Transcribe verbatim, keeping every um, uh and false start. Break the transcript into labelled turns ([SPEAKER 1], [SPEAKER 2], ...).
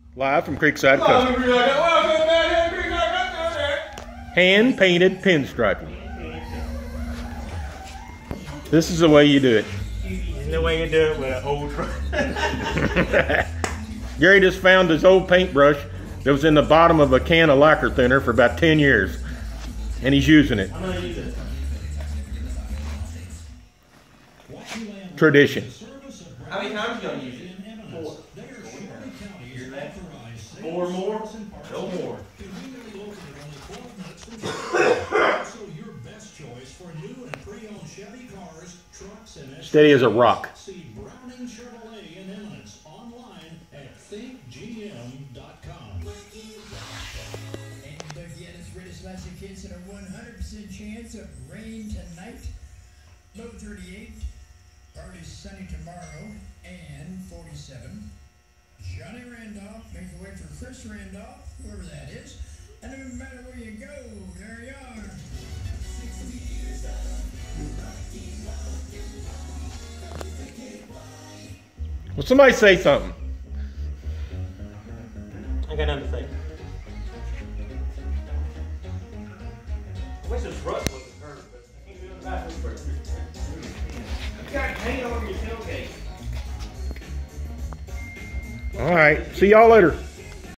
[SPEAKER 1] Live from Creekside Custom. Hand painted pinstriping. This is the way you do it.
[SPEAKER 2] This is the way you do it with an old truck.
[SPEAKER 1] Gary just found his old paintbrush that was in the bottom of a can of lacquer thinner for about ten years. And he's using it.
[SPEAKER 2] I'm gonna use it.
[SPEAKER 1] Tradition.
[SPEAKER 2] How many times you gonna use it? Four. Four more? No more.
[SPEAKER 1] Steady as a rock.
[SPEAKER 3] See Browning Chevrolet in Eminence online at think G M dot com.
[SPEAKER 4] And don't forget it's British Electric Kids and a one hundred percent chance of rain tonight. Low thirty-eight. Partly sunny tomorrow and forty-seven. Johnny Randolph, make the way for Chris Randolph, whoever that is. And no matter where you go, there you are. sixty years old.
[SPEAKER 1] Well, somebody say something.
[SPEAKER 2] I got nothing to say. I wish this rust wasn't hurt, but I can't do it back first. You got to hang over your tailgate.
[SPEAKER 1] All right. See y'all later.